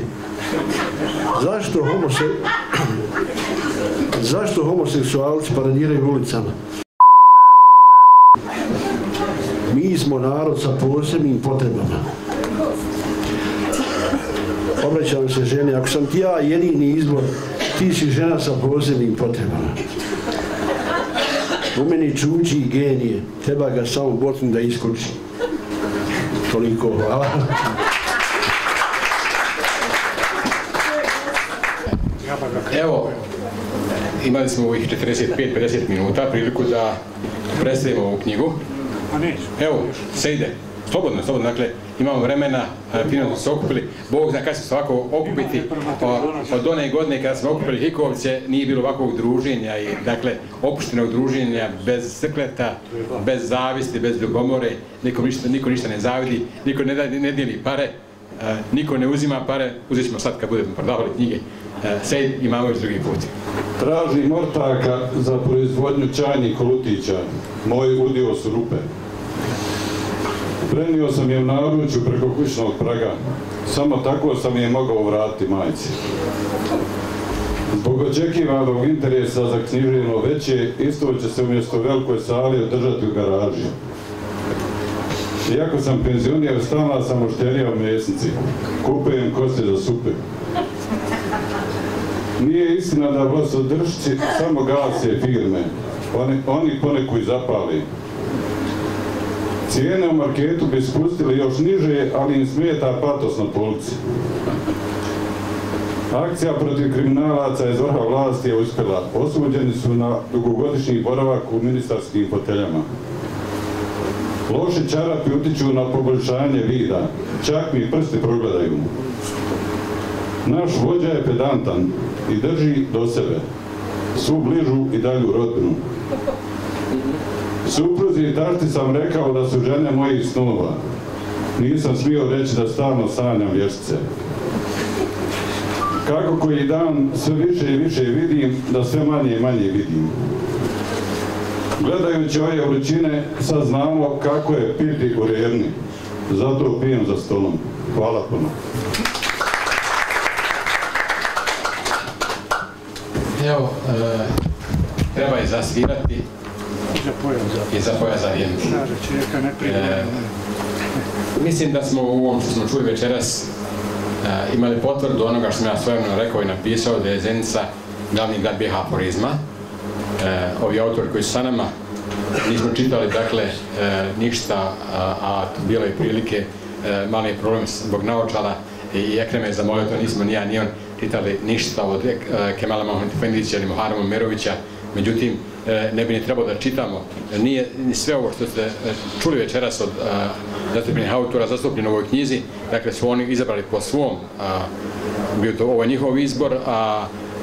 Zašto homoseksualci paradiraju ulicama? Mi smo narod sa posebnim potrebama. Obraćam se žene, ako sam ti ja jedini izbor, ti si žena sa posebnim potrebama. U meni čuči genije, treba ga samo botnu da iskoči. Toliko, hvala. Evo, imali smo ovih 45-50 minuta priliku da predstavimo ovu knjigu. Evo, se ide. Slobodno, dakle, imamo vremena, fino smo se okupili, Bog zna kada će se ovako okupiti, od one godine kada smo okupili Hikovce nije bilo ovakvog druženja i, dakle, opuštenog druženja bez srkleta, bez zavisti, bez ljubomore, niko ništa ne zavidi, niko ne dijeli pare, niko ne uzima pare, uzet ćemo sad kad budemo prodavali knjige, Sejid imamo još drugi put. Tražim ortaka za proizvodnju čajnih kolutića, moj udio su rupe. Prenio sam je u naručju preko kućnog praga, samo tako sam je mogao vratiti majci. Zbog očekivanog interesa za književno veće, isto će se umjesto velikoj sali održati u garaži. Iako sam penzioner, stalna sam mušterija u mesnici, kupujem kosti za supe. Nije istina da vlastodržci samo gase firme, oni poneku i zapali. Cijene u marketu bi spustili još niže, ali im smeta patos na polici. Akcija protiv kriminalaca iz vrha vlasti je uspjela. Osuđeni su na dugogodišnji boravak u ministarskim foteljama. Loši čarapi utiču na poboljšanje vida, čak mi prsti progledaju. Naš vođa je pedantan i drži do sebe svu bližu i dalju rodbinu. Supruzi i tašti sam rekao da su žene mojih snova. Nisam smio reći da stalno sanjam vještice. Kako koji dan sve više i više vidim, da sve manje i manje vidim. Gledajući ove vrućine, sad znamo kako je piti u Revni. Zato pijem za stolom. Hvala puno. Evo, treba je zasvirati i za pojas zavijenuti. Mislim da smo u ovom što smo čuli večeras imali potvrdu onoga što sam ja svojevremeno rekao i napisao, da je Zenica glavni grad BiH aforizma. Ovi autori koji su sa nama nismo čitali, dakle, ništa, a bilo je prilike, mali je problem zbog naočala i Ekreme je zamolio, to nismo ni ja ni on čitali ništa od Kemala Mahmudefendića ili Muharrema Merovića, međutim, ne bi ni trebalo da čitamo. Nije sve ovo što ste čuli večeras od zastupljenih autora, zastupljeno u ovoj knjizi, dakle su oni izabrali po svom, ovo je njihov izbor, a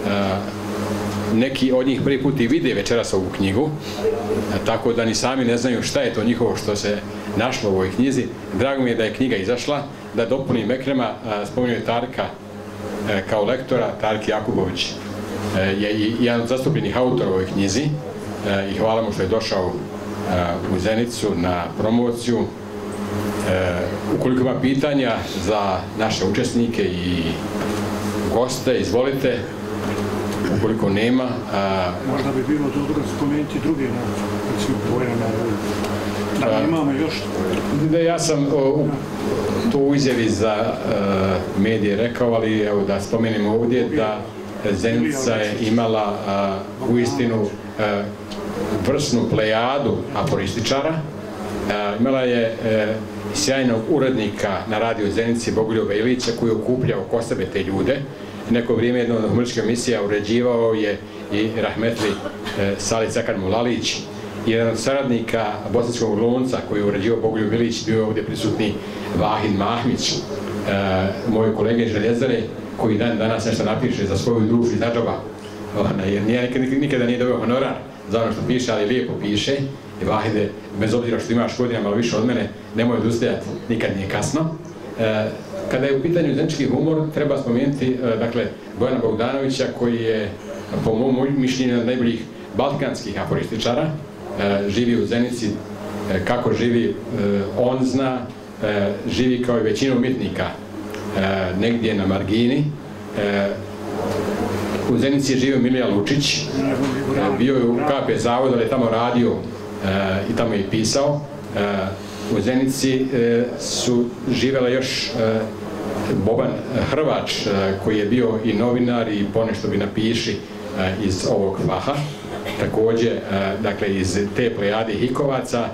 neki od njih prvi put i vide večeras ovu knjigu, tako da ni sami ne znaju šta je to njihovo što se našlo u ovoj knjizi. Drago mi je da je knjiga izašla, da dopunim Ekrema, spomenuo je Tarka kao lektora, Tark Jakubović je jedan od zastupljenih autora u ovoj knjizi i hvala mu što je došao u Zenicu na promociju. Ukoliko ima pitanja za naše učesnike i goste, izvolite. Ukoliko nema... Možda bi bilo dobro spomenuti druge recimo Bojana, da imamo još... Ja sam to u izjavi za medije rekao, ali evo da spomenemo ovdje da Zenica je imala uistinu vrsnu plejadu aforističara. Imala je sjajnog urednika na radio Zenici Bogoljuba Ilića koji je okupljao oko sebe te ljude. Neko vrijeme jedna od humorističkih emisija uređivao je i rahmetli Salih Cakar Mulalić. Jedan od saradnika bosanskog glumca koji je uređivao Bogoljub Ilić bio je ovdje prisutni Vahid Mahmić, moj kolega iz Željezare, koji dan danas nešto napiše za svoju dušu iz nadžaba, jer nikada nije dobio honorar za ono što piše, ali lijepo piše. I Vahide, bez obzira što imaš godina malo više od mene, nemoj odustajati, nikad nije kasno. Kada je u pitanju zenički humor, treba spomenuti Bojana Bogdanovića, koji je, po mom mišljenju, jedan od najboljih balkanskih aforističara. Živi u Zenici, kako živi on zna, živi kao i većina umjetnika negdje na margini. U Zenici je živio Milija Lučić, bio je u KP zavodu, ali je tamo radio i tamo je i pisao. U Zenici su živjela još Boban Hrvač, koji je bio i novinar i ponešto bi napiši iz ovog faha. Također, iz te plejade Hikovaca.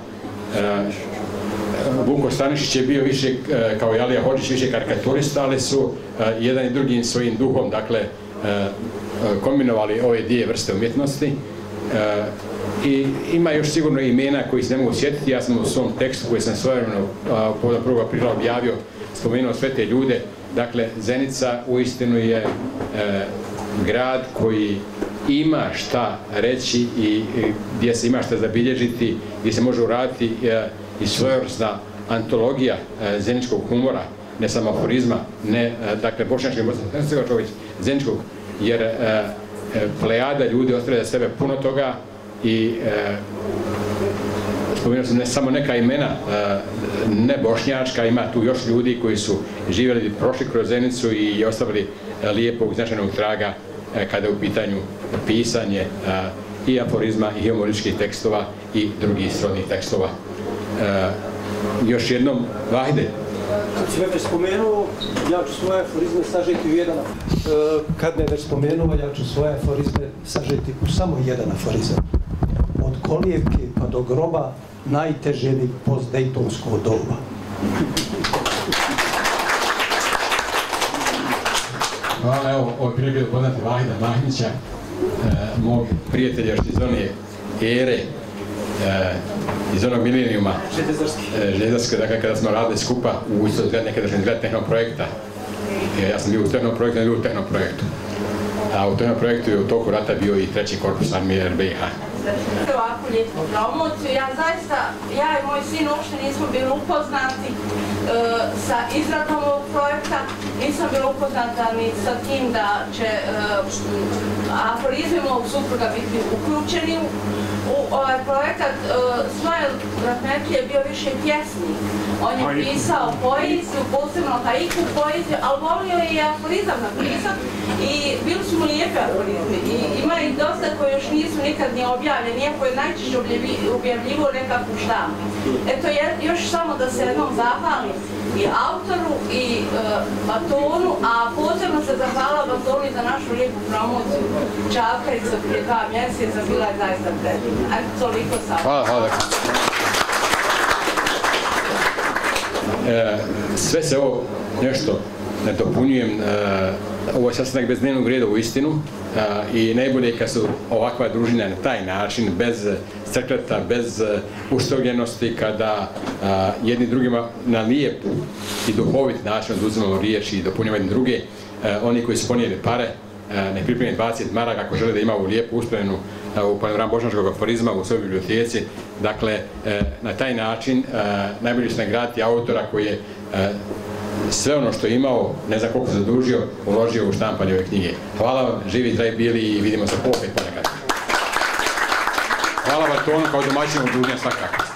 Vuko Stanišić je bio više, kao i Alija Hodžić, više karikaturista, ali su jedan i drugim svojim duhom, kombinovali ove dvije vrste umjetnosti. I ima još sigurno imena koji se ne mogu sjetiti. Ja sam u svom tekstu koji sam svojevremeno povodom 1. aprila objavio spomenuo sve te ljude. Dakle, Zenica uistinu je grad koji ima šta reći i gdje se ima šta zabilježiti, gdje se može uraditi i svojevrsna antologija zeničkog humora, ne samo aforizma, ne, bošnjačkog zeničkog, jer plejada ljudi ostavlja za sebe puno toga i spomenuo sam ne samo neka imena, ne bošnjačka, ima tu još ljudi koji su živjeli, prošli kroz Zenicu i ostavili lijepog značajnog traga kada je u pitanju pisanje i aforizma i humorističkih tekstova i drugih srodnih tekstova. Još jednom, Vahide. Kad si me već spomenuo, ja ću svoje aforizme sažeti u jedan Kad me već spomenuo, ja ću svoje aforizme sažeti u samo jedan aforizam. Od kolijevke pa do groba najteže mi postdejtonsko doba. Hvala, evo, ovo je prilike da poznate Vahida Mahmića, mog prijatelja još iz one ere, iz onog milenijuma Željezarske, kada smo radili skupa u istoj zgradi, nekadašnjoj zgradi Tehnoprojekta. Ja sam bio u Tehnoprojektu, ne bio u Tehnoprojektu. A u Tehnoprojektu je u toku rata bio i 3. korpus armije RBiH. Ovakvu lijepu promociju. Ja i moj sin uopšte nismo bili upoznati sa izradom ovog projekta, nisam bila upoznata ni sa tim da će aforizmi mog supruga biti uključeni u ovaj projekat. Smajl Rahmetli je bio više pjesnik. On je pisao poeziju, posebno haiku poeziju, ali volio je i aforizam napisati i bili su mu lijepe aforizmi. Ima ih dosta koji još nisu nikad ni objavljeni, iako je najčešće objavljivo nekakvu štampu. Eto, još samo da se jednom zahvalim i autoru i Batonu, a posebno se zahvala Batonu za našu lijepu promociju Čavkarica prije 2 mjeseca, bila je zaista predivna. Ajde, toliko sam. Hvala. Sve se ovo nešto nadopunjujem, ovo je sastanak bez dnevnog reda u istinu i najbolje kad su ovakva družina na taj način, bez crkleta, bez uštovljenosti, kada jedni drugima na lijep i duhovit način oduzimamo riječ i dopunjamo jedni druge. Oni koji su ponijeli pare, ne pripremljeni 20 maraka, ako žele da ima ovu lijepu uštovljenu u panoramu bošnjačkog aforizma u svojoj biblioteci. Dakle, na taj način najbolje će nagraditi autora koji je sve ono što je imao, ne znam koliko se zadužio, uložio u štampanje ove knjige. Hvala vam, živi, zdravi bili i vidimo se opet ponekad. Hvala Batonu kao domaćinom družnja svakako.